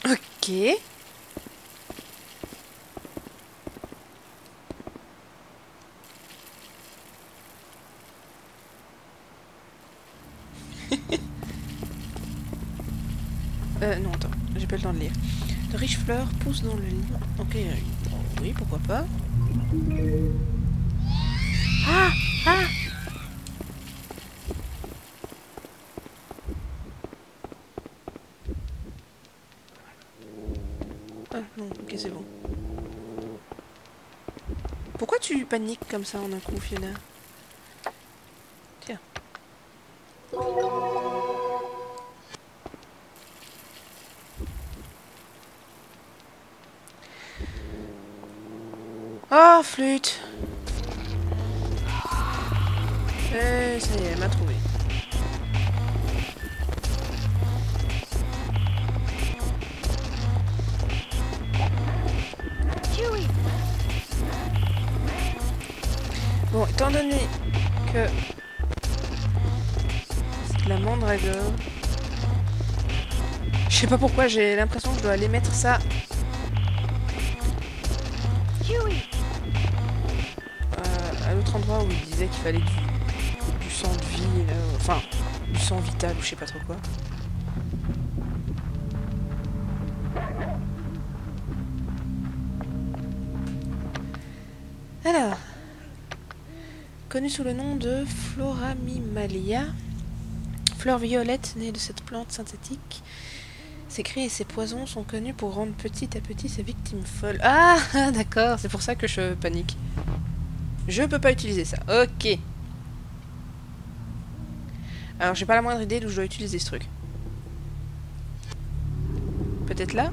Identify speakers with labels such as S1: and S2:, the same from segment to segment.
S1: Ok. Non, attends, j'ai pas le temps de lire. De riches fleurs poussent dans le lit. Ok, oui, pourquoi pas. Ah! Ah! Ah, non, ok, c'est bon. Pourquoi tu paniques comme ça en un coup, Fiona? Tiens. Oh, flûte! Ça y est, elle m'a trouvé. Bon, étant donné que c'est de la mandragore, je sais pas pourquoi j'ai l'impression que je dois aller mettre ça à l'autre endroit où il disait qu'il fallait du sang de vie, enfin du sang vital ou je sais pas trop quoi. Alors, connu sous le nom de Floramimalia, fleur violette née de cette plante synthétique, ses cris et ses poisons sont connus pour rendre petit à petit ses victimes folles. Ah, d'accord, c'est pour ça que je panique. Je peux pas utiliser ça. Ok. Alors, j'ai pas la moindre idée d'où je dois utiliser ce truc. Peut-être là?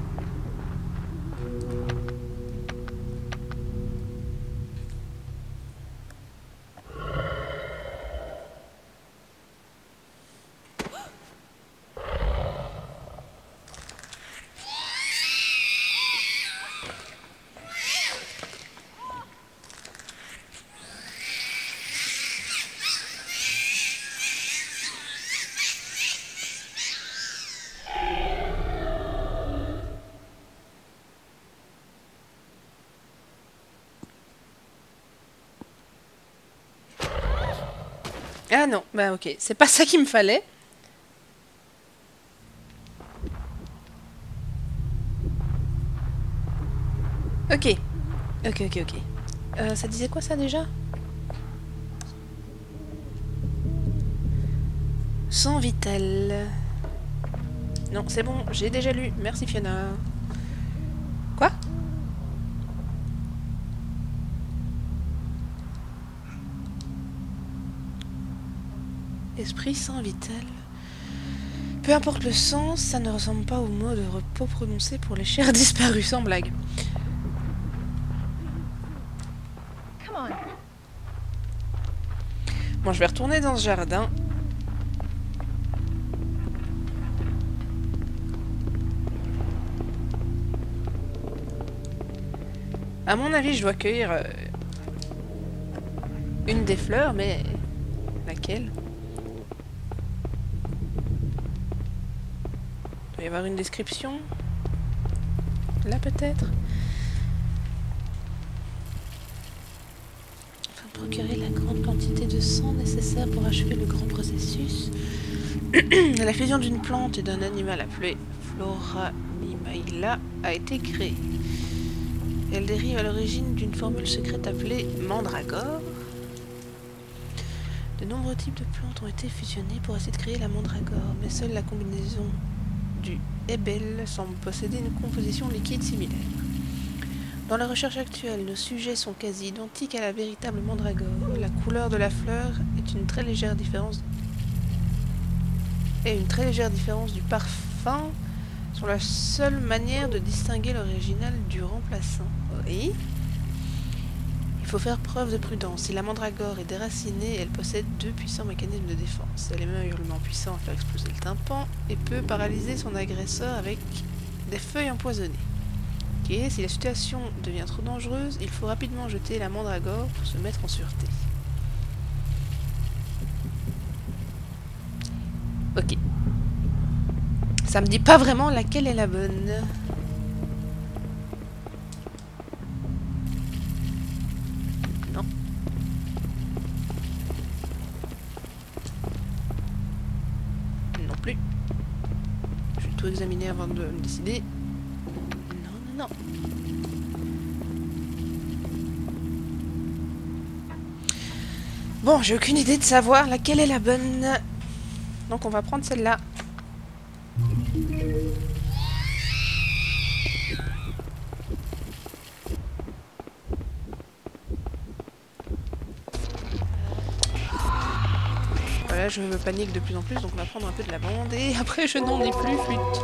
S1: Ah non, bah ok, c'est pas ça qu'il me fallait. Ok, ok. Ça disait quoi ça déjà? Sang vital. Non, c'est bon, j'ai déjà lu. Merci Fiona. Quoi? Esprit sang vital. Peu importe le sens, ça ne ressemble pas au mot de repos prononcé pour les chairs disparues, sans blague. Bon, je vais retourner dans ce jardin. À mon avis, je dois cueillir une des fleurs, mais laquelle? Il doit y avoir une description. Là peut-être. Afin de procurer la grande quantité de sang nécessaire pour achever le grand processus, la fusion d'une plante et d'un animal appelé Floramimaila a été créée. Elle dérive à l'origine d'une formule secrète appelée mandragore. De nombreux types de plantes ont été fusionnés pour essayer de créer la mandragore, mais seule la combinaison du hébel semble posséder une composition liquide similaire. Dans la recherche actuelle, nos sujets sont quasi identiques à la véritable mandragore. La couleur de la fleur est une très légère différence du parfum sont la seule manière de distinguer l'original du remplaçant. Oui. Il faut faire preuve de prudence. Si la mandragore est déracinée, elle possède deux puissants mécanismes de défense. Elle émet un hurlement puissant à faire exploser le tympan et peut paralyser son agresseur avec des feuilles empoisonnées. Ok, si la situation devient trop dangereuse, il faut rapidement jeter la mandragore pour se mettre en sûreté. Ok. Ça me dit pas vraiment laquelle est la bonne. plus. Je vais tout examiner avant de me décider. Non, non, non. Bon, j'ai aucune idée de savoir laquelle est la bonne. Donc on va prendre celle-là. Voilà, je me panique de plus en plus, donc on va prendre un peu de lavande. Et après, je n'en ai plus, flûte.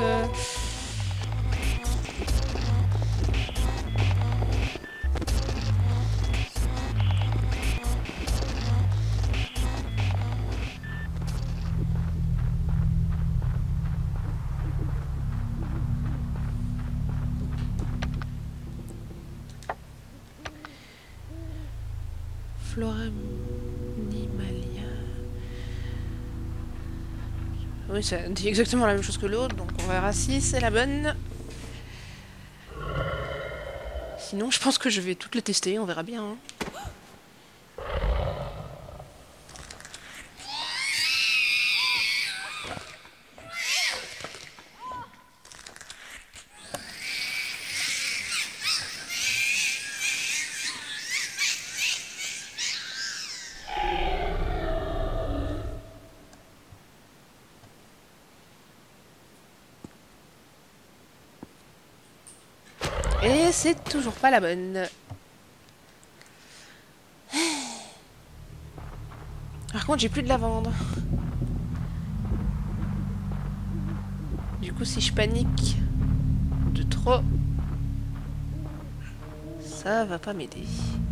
S1: Flora animalia. Oui, ça dit exactement la même chose que l'autre, donc on verra si c'est la bonne. Sinon, je pense que je vais toutes les tester, on verra bien. Hein. Et c'est toujours pas la bonne. Par contre, j'ai plus de lavande. Du coup, si je panique de trop, ça va pas m'aider.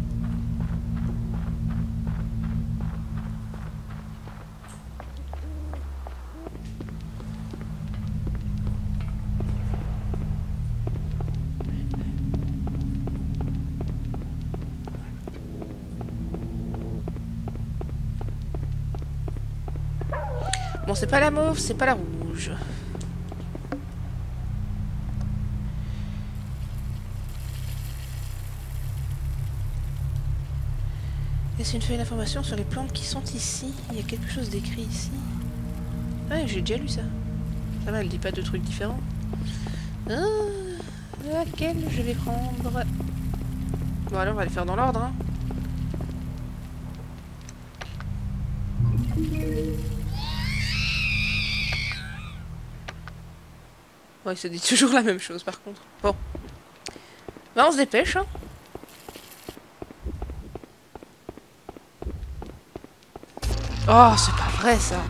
S1: Bon, c'est pas la mauve, c'est pas la rouge. Est-ce une feuille d'information sur les plantes qui sont ici? Il y a quelque chose d'écrit ici. Ouais, j'ai déjà lu ça. Ça va, elle dit pas de trucs différents. Ah, laquelle je vais prendre? Bon, alors on va les faire dans l'ordre. Hein. Ouais, ça dit toujours la même chose par contre. Bon. Bah, on se dépêche, hein. Oh, c'est pas vrai ça.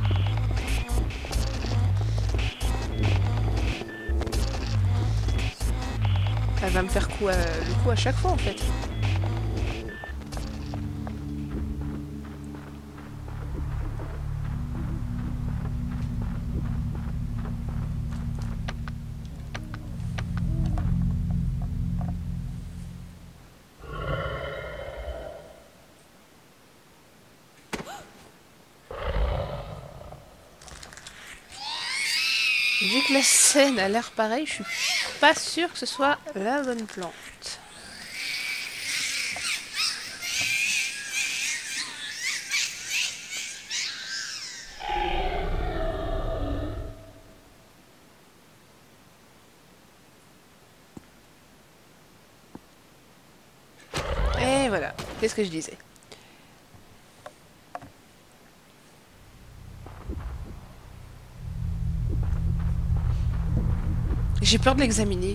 S1: Elle va me faire le coup à chaque fois en fait. Vu que la scène a l'air pareille, je suis pas sûre que ce soit la bonne plante. Et voilà, qu'est-ce que je disais? J'ai peur de l'examiner.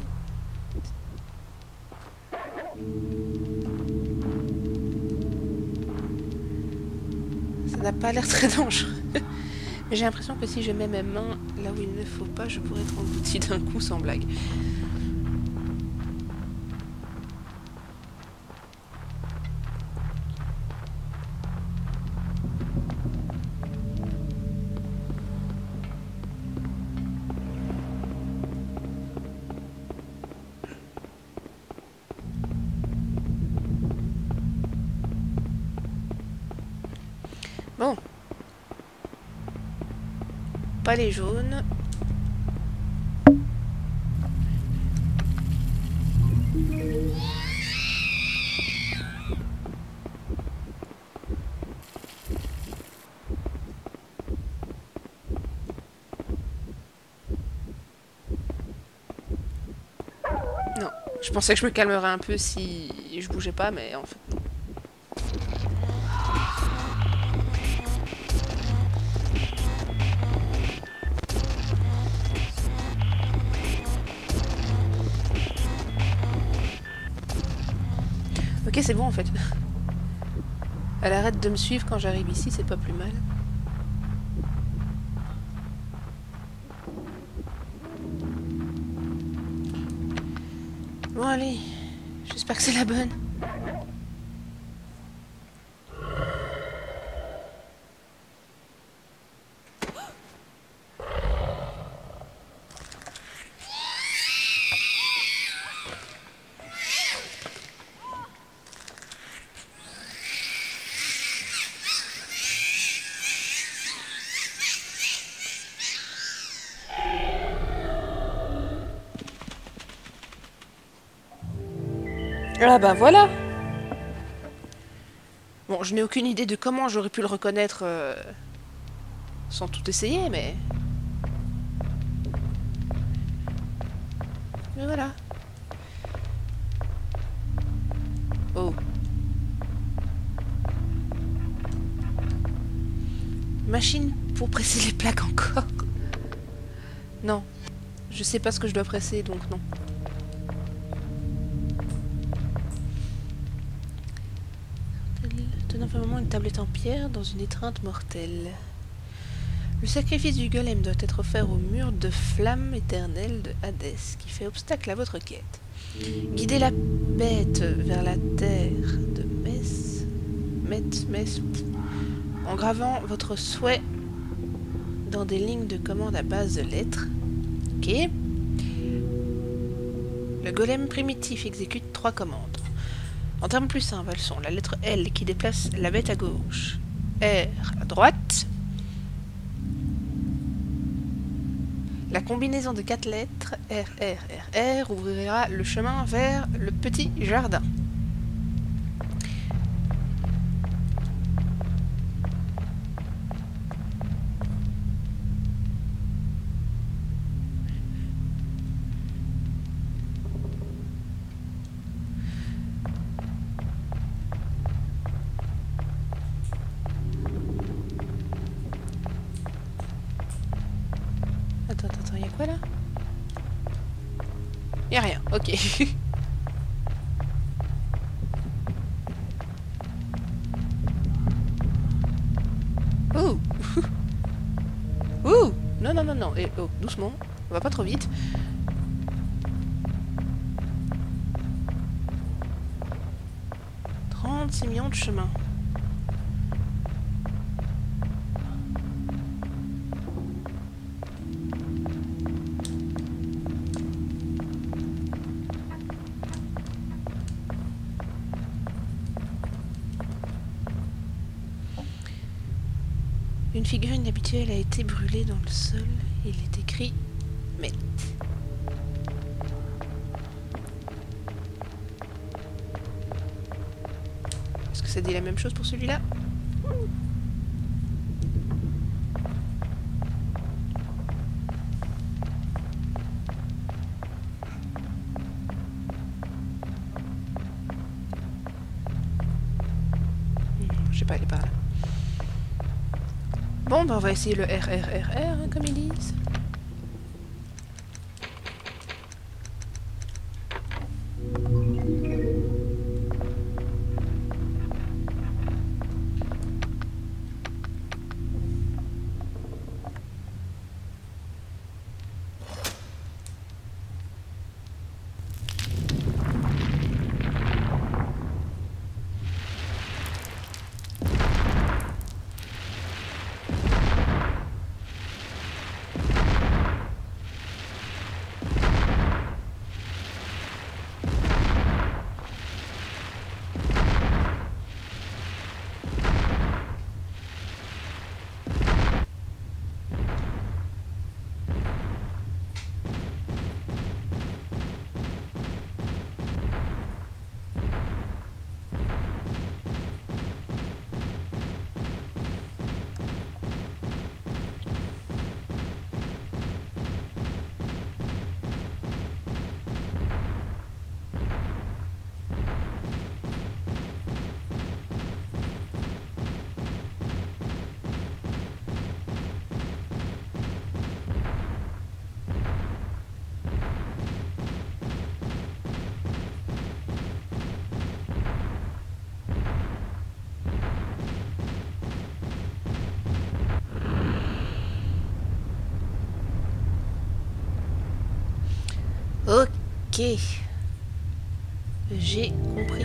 S1: Ça n'a pas l'air très dangereux. Mais j'ai l'impression que si je mets mes mains là où il ne faut pas, je pourrais être englouti d'un coup sans blague. Bon. Pas les jaunes. Je pensais que je me calmerais un peu si je bougeais pas, mais en fait non. Ok, c'est bon en fait. Elle arrête de me suivre quand j'arrive ici, c'est pas plus mal. Bon allez, j'espère que c'est la bonne. Ah bah voilà. Bon, je n'ai aucune idée de comment j'aurais pu le reconnaître sans tout essayer, mais... Mais voilà. Oh. Machine pour presser les plaques encore. Non. Je sais pas ce que je dois presser, donc non. Tenant fermement une tablette en pierre dans une étreinte mortelle. Le sacrifice du golem doit être offert au mur de flamme éternelle de Hadès, qui fait obstacle à votre quête. Guidez la bête vers la terre de Metz, en gravant votre souhait dans des lignes de commande à base de lettres. Ok. Le golem primitif exécute 3 commandes. En termes plus simples, elles sont la lettre L qui déplace la bête à gauche, R à droite. La combinaison de 4 lettres R ouvrira le chemin vers le petit jardin. Attends, y'a quoi là? Y'a rien, ok. Ouh. Ouh. Non. Et, oh, doucement. On va pas trop vite. « 36 millions de chemins. » Une figurine inhabituelle a été brûlée dans le sol. Il est écrit « Met ». Est-ce que ça dit la même chose pour celui-là? Je sais pas, elle est par là. Bon, bah on va essayer le RRRR, hein, comme ils disent. Ok. J'ai compris.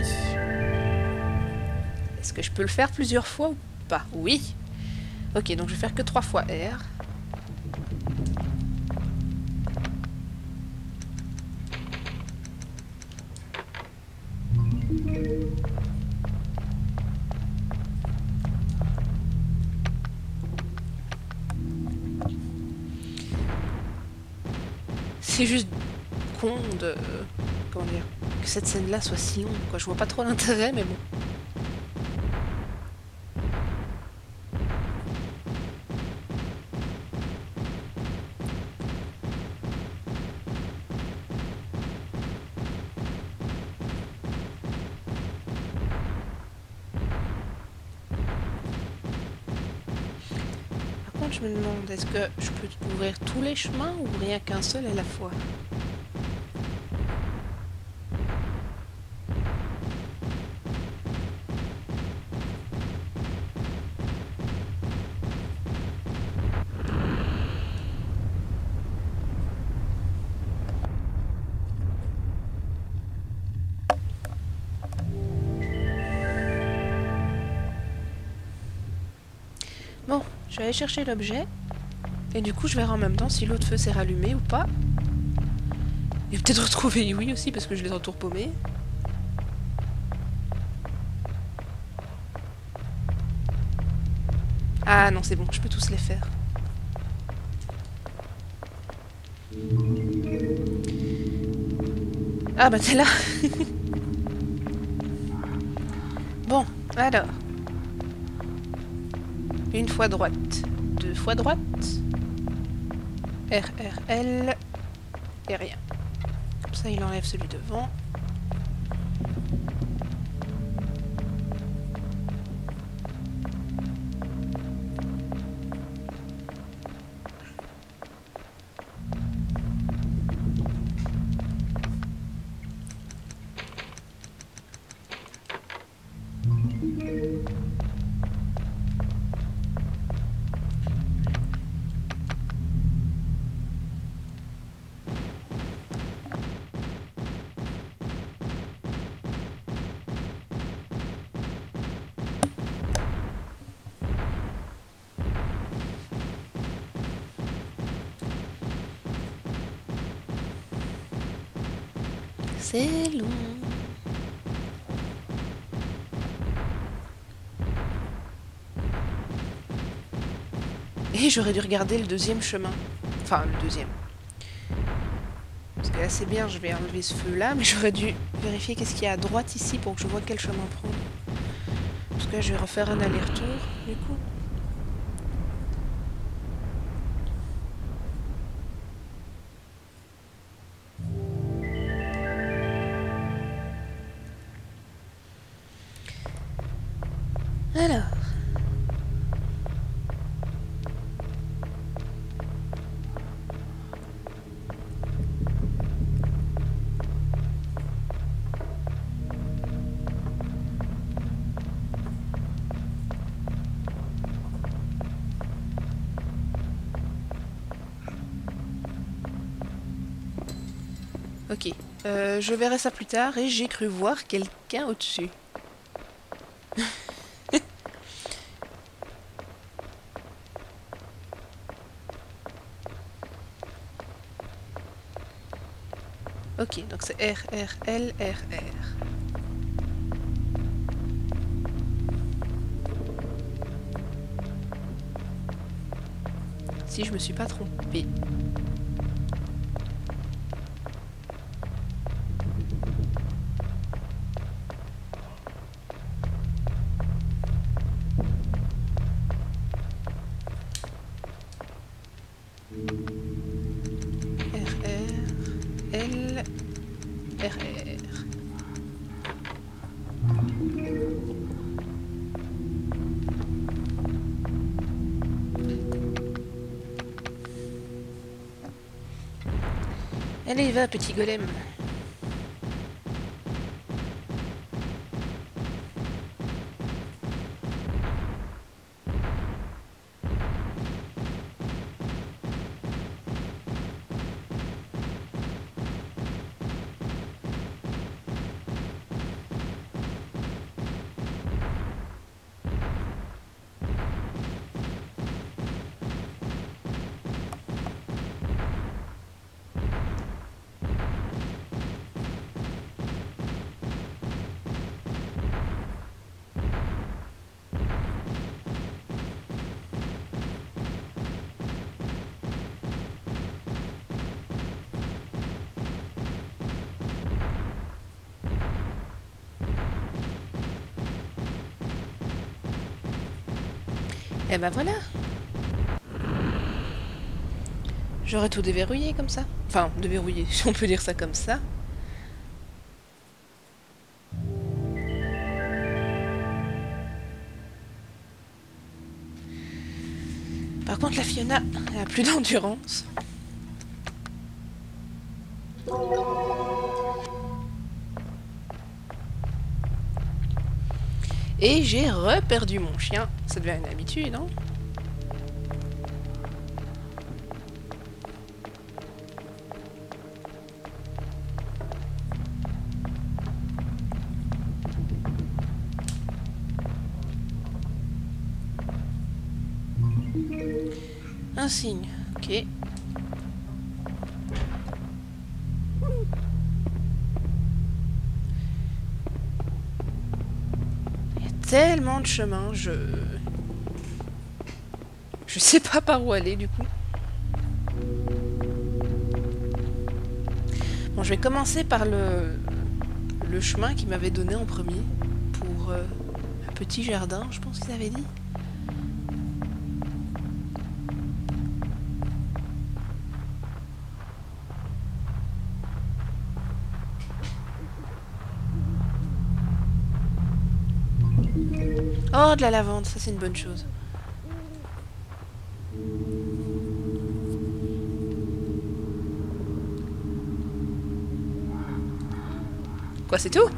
S1: Est-ce que je peux le faire plusieurs fois ou pas? Oui. Ok, donc je vais faire que 3 fois R. C'est juste con de... Comment dire? Que cette scène-là soit si longue, quoi. Je vois pas trop l'intérêt, mais bon. Par contre, je me demande, est-ce que je peux ouvrir tous les chemins ou rien qu'un seul à la fois? Bon, je vais aller chercher l'objet. Et du coup, je verrai en même temps si l'autre feu s'est rallumé ou pas. Et peut-être retrouver oui aussi, parce que je les entoure paumés. Ah non, c'est bon, je peux tous les faire. Ah bah t'es là. Bon, alors. Une fois droite, 2 fois droite. R, R, L. Et rien. Comme ça, il enlève celui devant. C'est long. Et j'aurais dû regarder le deuxième chemin. Enfin, le deuxième. Parce que là, c'est bien, je vais enlever ce feu-là, mais j'aurais dû vérifier qu'est-ce qu'il y a à droite ici pour que je vois quel chemin prendre. Parce que là, je vais refaire un aller-retour, du coup. Alors. Ok. Je verrai ça plus tard et j'ai cru voir quelqu'un au-dessus. Ok, donc c'est R, R, L, R, R. Si je me suis pas trompée. R, R, L, R, R. Allez, va, petit golem. Et ben voilà. J'aurais tout déverrouillé comme ça. Enfin, déverrouillé, si on peut dire ça comme ça. Par contre, la Fiona, elle a plus d'endurance. Et j'ai reperdu mon chien. Ça devient une habitude, hein. Un signe, ok. Il y a tellement de chemins, je sais pas par où aller du coup. Bon, je vais commencer par le chemin qu'il m'avait donné en premier pour un petit jardin, je pense qu'ils avaient dit. Oh, de la lavande, ça c'est une bonne chose. Quoi, c'est tout?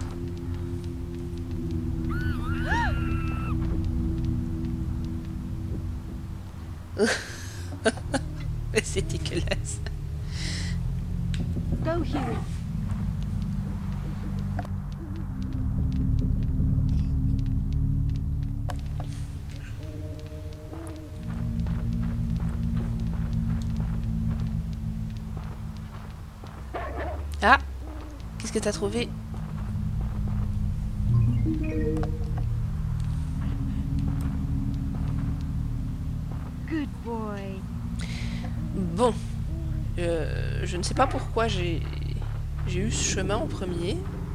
S1: C'est dégueulasse.
S2: Go, Huey.
S1: Ah, qu'est-ce que t'as trouvé?
S2: Good boy.
S1: Bon, je ne sais pas pourquoi j'ai eu ce chemin en premier.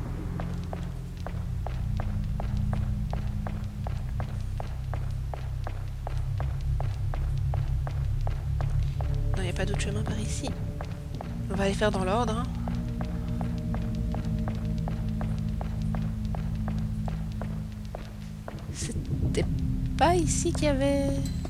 S1: Non, il n'y a pas d'autre chemin par ici. On va les faire dans l'ordre, hein. C'était pas ici qu'il y avait...